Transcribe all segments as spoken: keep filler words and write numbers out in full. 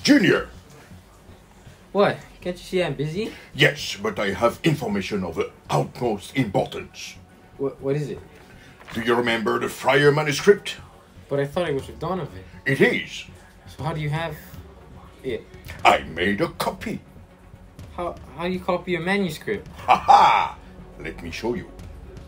Junior! What? Can't you see I'm busy? Yes, but I have information of the utmost importance. What, what is it? Do you remember the Friar manuscript? But I thought it was with Donovan. It is. So how do you have it? I made a copy. How, how do you copy a manuscript? Ha ha! Let me show you.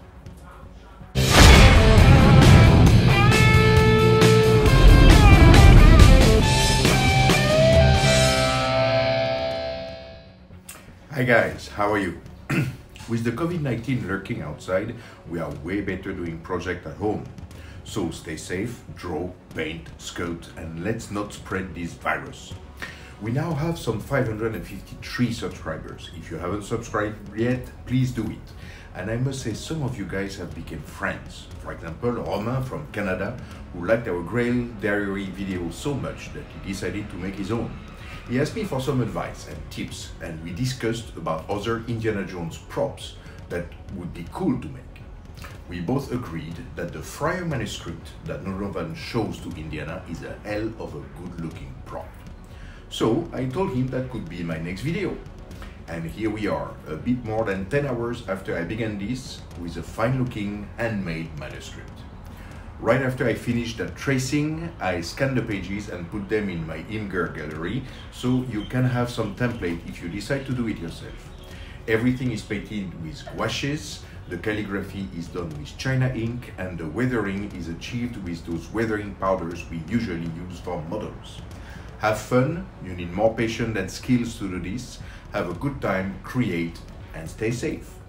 Hi guys, how are you? With the COVID nineteen lurking outside, we are way better doing projects at home. So stay safe, draw, paint, sculpt, and let's not spread this virus. We now have some five hundred fifty-three subscribers. If you haven't subscribed yet, please do it. And I must say some of you guys have become friends. For example, Romain from Canada, who liked our Grail Diary video so much that he decided to make his own. He asked me for some advice and tips, and we discussed about other Indiana Jones props that would be cool to make. We both agreed that the Friar manuscript that Donovan shows to Indiana is a hell of a good looking prop. So I told him that could be my next video. And here we are, a bit more than ten hours after I began this, with a fine looking handmade manuscript. Right after I finished that tracing, I scanned the pages and put them in my Imgur gallery, so you can have some template if you decide to do it yourself. Everything is painted with gouaches, the calligraphy is done with China ink, and the weathering is achieved with those weathering powders we usually use for models. Have fun, you need more patience than skills to do this, have a good time, create, and stay safe.